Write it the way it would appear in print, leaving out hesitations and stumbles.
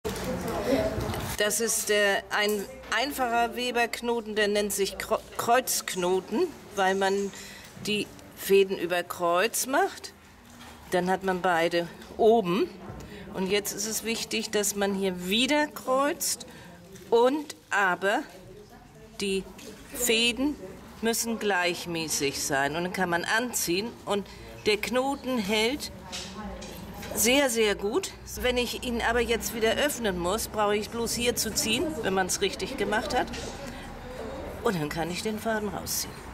Das ist ein einfacher Weberknoten, der nennt sich Kreuzknoten, weil man die Fäden über Kreuz macht. Dann hat man beide oben. Und jetzt ist es wichtig, dass man hier wieder kreuzt und aber die Fäden müssen gleichmäßig sein. Und dann kann man anziehen und der Knoten hält sehr, sehr gut. Wenn ich ihn aber jetzt wieder öffnen muss, brauche ich bloß hier zu ziehen, wenn man es richtig gemacht hat. Und dann kann ich den Faden rausziehen.